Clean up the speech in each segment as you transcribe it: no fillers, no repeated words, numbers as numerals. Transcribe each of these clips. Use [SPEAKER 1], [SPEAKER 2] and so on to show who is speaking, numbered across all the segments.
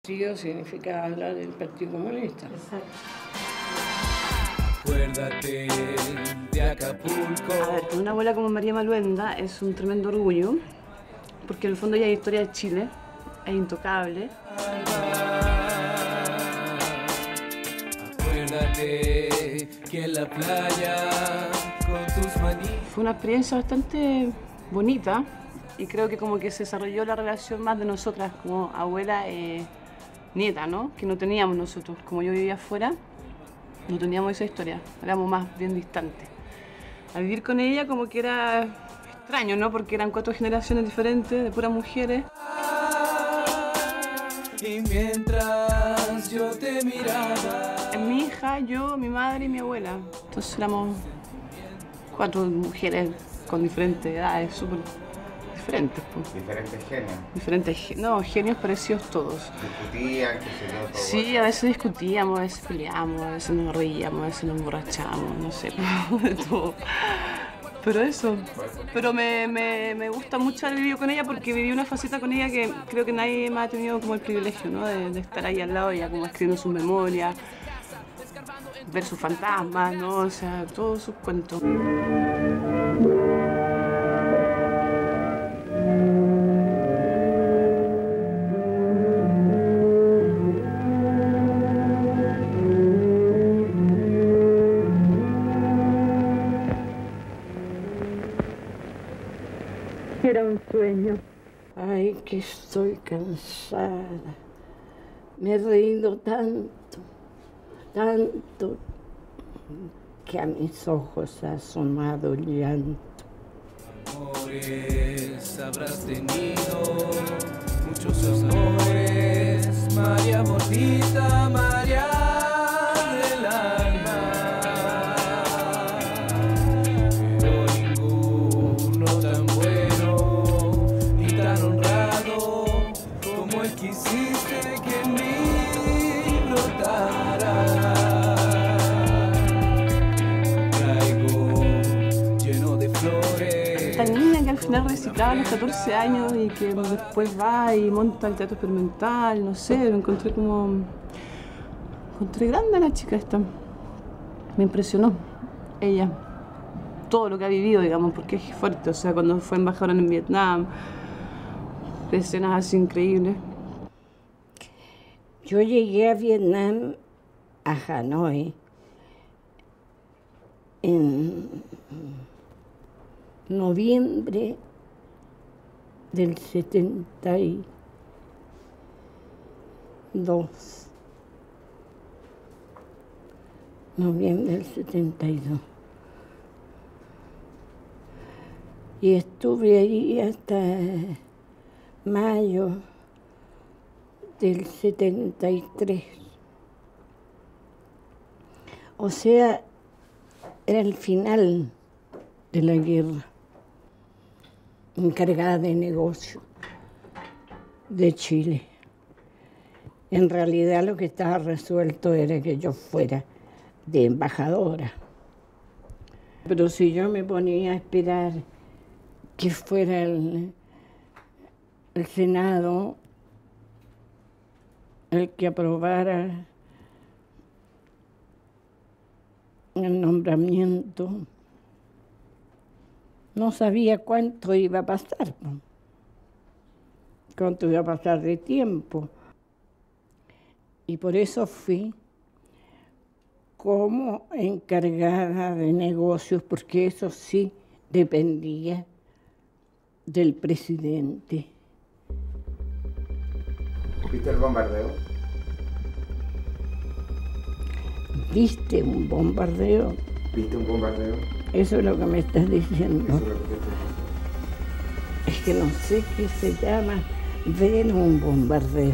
[SPEAKER 1] Partido significa hablar del Partido Comunista.
[SPEAKER 2] Exacto.
[SPEAKER 3] Acuérdate de Acapulco.
[SPEAKER 2] A ver, tener una abuela como María Maluenda es un tremendo orgullo, porque en el fondo ella es historia de Chile, es intocable.
[SPEAKER 3] Acuérdate que en la playa con tus manitos.
[SPEAKER 2] Fue una experiencia bastante bonita y creo que como que se desarrolló la relación más de nosotras como abuela nieta, ¿no? Que no teníamos nosotros. Como yo vivía afuera, no teníamos esa historia, éramos más bien distantes. Al vivir con ella como que era extraño, ¿no? Porque eran 4 generaciones diferentes de puras mujeres.
[SPEAKER 3] Y mientras yo te miraba.
[SPEAKER 2] Mi hija, yo, mi madre y mi abuela. Entonces éramos 4 mujeres con diferentes edades, súper diferentes. Pues.
[SPEAKER 4] Diferentes genios.
[SPEAKER 2] No, genios parecidos todos.
[SPEAKER 4] Discutían, qué sé yo, todo.
[SPEAKER 2] Sí, a veces discutíamos, a veces peleábamos, a veces nos reíamos, a veces nos emborrachábamos, no sé, de todo. Pero eso, pero me gusta mucho haber vivido con ella porque viví una faceta con ella que creo que nadie más ha tenido como el privilegio, ¿no? De estar ahí al lado de ella, como escribiendo sus memorias, ver sus fantasmas, ¿no? O sea, todos sus cuentos.
[SPEAKER 1] Era un sueño. Ay, que estoy cansada. Me he reído tanto, tanto, que a mis ojos ha asomado el llanto.
[SPEAKER 3] Amores habrás tenido, muchos amores, María bonita, María del alma. Pero ninguno tan bueno ni tan honrado como el que hiciste que en mí brotara. Traigo lleno de flores.
[SPEAKER 2] Esta niña que al final reciclaba a los 14 años y que después va y monta el teatro experimental, no sé, lo encontré como... Encontré grande a la chica esta. Me impresionó ella. Todo lo que ha vivido, digamos, porque es fuerte. O sea, cuando fue embajadora en Vietnam, escenas así increíbles.
[SPEAKER 1] Yo llegué a Vietnam, a Hanoi, en noviembre del 72. Noviembre del 72. Y estuve ahí hasta mayo del 73. O sea, era el final de la guerra. Encargada de negocio de Chile. En realidad lo que estaba resuelto era que yo fuera de embajadora. Pero si yo me ponía a esperar que fuera el Senado el que aprobara el nombramiento, no sabía cuánto iba a pasar, cuánto iba a pasar de tiempo. Y por eso fui como encargada de negocios, porque eso sí dependía del presidente.
[SPEAKER 4] ¿Viste el bombardeo?
[SPEAKER 1] ¿Viste un bombardeo?
[SPEAKER 4] ¿Viste un bombardeo?
[SPEAKER 1] Eso es lo que me estás diciendo.
[SPEAKER 4] Eso es lo que te estoy diciendo.
[SPEAKER 1] Es que no sé qué se llama ver un bombardeo.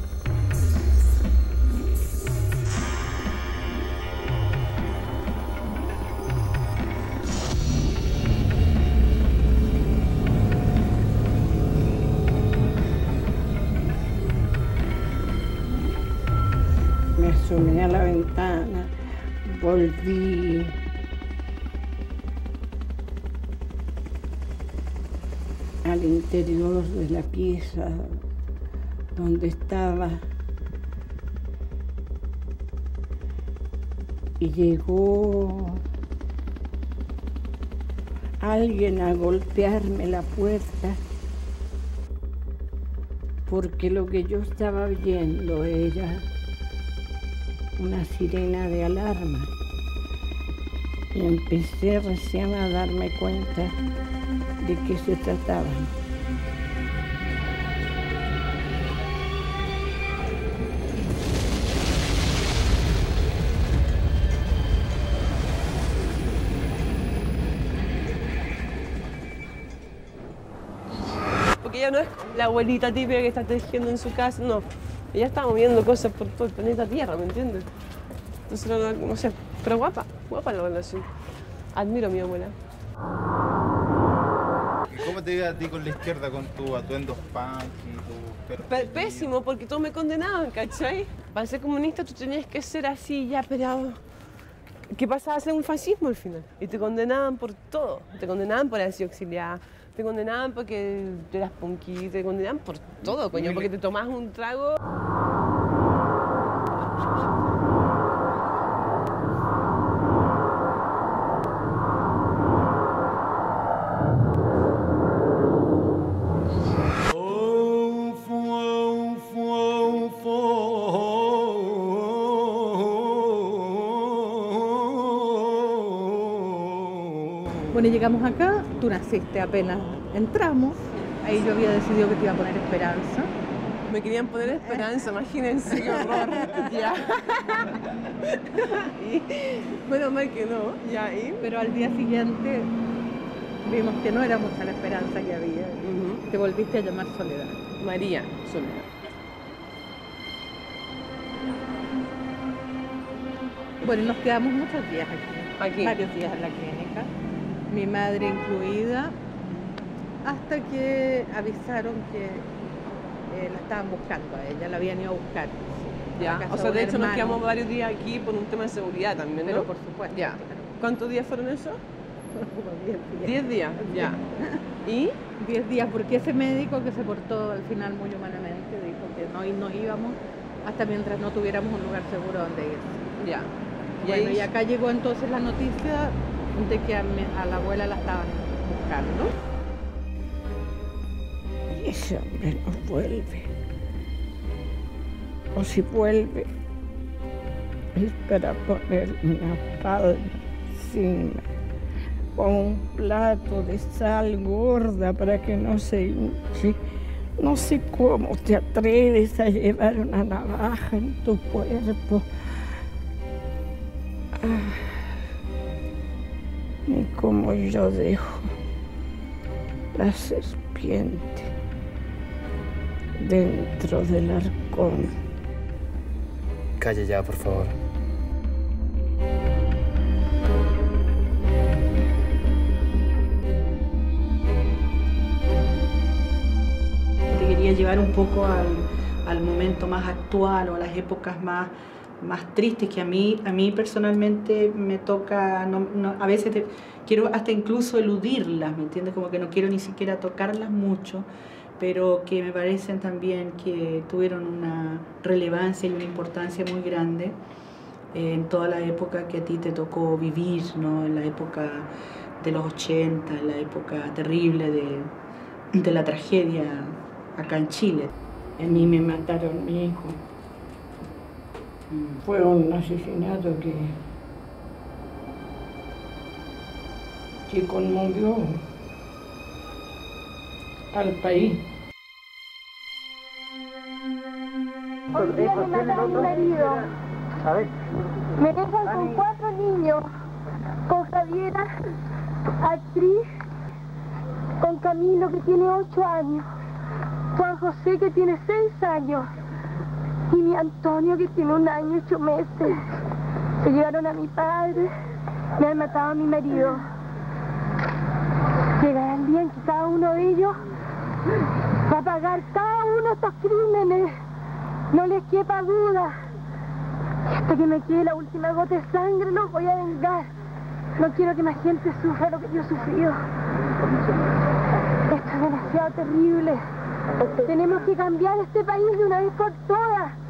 [SPEAKER 1] Me asomé a la ventana, volví. Al interior de la pieza donde estaba y llegó alguien a golpearme la puerta porque lo que yo estaba viendo era una sirena de alarma y empecé recién a darme cuenta de qué se trataba.
[SPEAKER 2] Porque ella no es la abuelita típica que está tejiendo en su casa, no. Ella está moviendo cosas por todo el planeta Tierra, ¿me entiendes? Entonces, no sé, pero guapa la relación. Admiro a mi abuela.
[SPEAKER 5] ¿Cómo te iba a ti con la izquierda, con tus atuendos punk y tu perro?
[SPEAKER 2] Pésimo, porque todos me condenaban, ¿cachai? Para ser comunista tú tenías que ser así, ya, pero... ¿Qué pasaba a ser un fascismo al final? Y te condenaban por todo. Te condenaban por haber sido exiliada, te condenaban porque eras punky, te condenaban por todo, coño, porque te tomás un trago...
[SPEAKER 6] Bueno, llegamos acá, tú naciste apenas entramos, ahí yo había decidido que te iba a poner Esperanza.
[SPEAKER 2] Me querían poner Esperanza, imagínense qué horror. Ya. Bueno, mal que no, ya, ¿y?
[SPEAKER 6] Pero al día siguiente vimos que no era mucha la esperanza que había. Te volviste a llamar Soledad.
[SPEAKER 2] María Soledad.
[SPEAKER 6] Bueno, nos quedamos muchos días aquí.
[SPEAKER 2] Aquí.
[SPEAKER 6] Varios días en la clínica. Mi madre incluida, hasta que avisaron que la estaban buscando a ella, la habían ido a buscar.
[SPEAKER 2] Ya,
[SPEAKER 6] A casa
[SPEAKER 2] o sea, de hecho nos
[SPEAKER 6] hermano.
[SPEAKER 2] quedamos varios días aquí por un tema de seguridad también, ¿no?
[SPEAKER 6] Pero por supuesto.
[SPEAKER 2] Ya.
[SPEAKER 6] claro.
[SPEAKER 2] ¿Cuántos días fueron esos?
[SPEAKER 6] Como 10 días.
[SPEAKER 2] 10 días, ya. ¿Y?
[SPEAKER 6] 10 días, porque ese médico que se portó al final muy humanamente dijo que no íbamos hasta mientras no tuviéramos un lugar seguro donde ir.
[SPEAKER 2] Ya.
[SPEAKER 6] Bueno,
[SPEAKER 2] ahí-
[SPEAKER 6] y acá llegó entonces la noticia de que a la abuela la estaban buscando.
[SPEAKER 1] Y ese hombre no vuelve. O si vuelve, es para poner una palma encima, con un plato de sal gorda para que no se hinche. No sé cómo te atreves a llevar una navaja en tu cuerpo. Ni como yo dejo la serpiente dentro del arcón.
[SPEAKER 7] Calle ya, por favor.
[SPEAKER 8] Te quería llevar un poco al momento más actual o a las épocas más tristes que a mí personalmente me toca, a veces quiero hasta incluso eludirlas, ¿me entiendes? Como que no quiero ni siquiera tocarlas mucho, pero que me parecen también que tuvieron una relevancia y una importancia muy grande en toda la época que a ti te tocó vivir, ¿no? En la época de los 80, en la época terrible de la tragedia acá en Chile.
[SPEAKER 1] A mí me mataron a mi hijo. Fue un asesinato que conmovió al país.
[SPEAKER 9] Hoy día me matan a mi marido. Me dejan con 4 niños. Con Javiera, actriz. Con Camilo, que tiene 8 años. Juan José, que tiene 6 años. Y mi Antonio, que tiene 1 año y 8 meses. Se llevaron a mi padre. Me han matado a mi marido. Llegará el día en que cada uno de ellos va a pagar cada uno de estos crímenes. No les quepa duda. Y hasta que me quede la última gota de sangre los voy a vengar. No quiero que más gente sufra lo que yo he sufrido. Esto es demasiado terrible. Tenemos que cambiar este país de una vez por todas.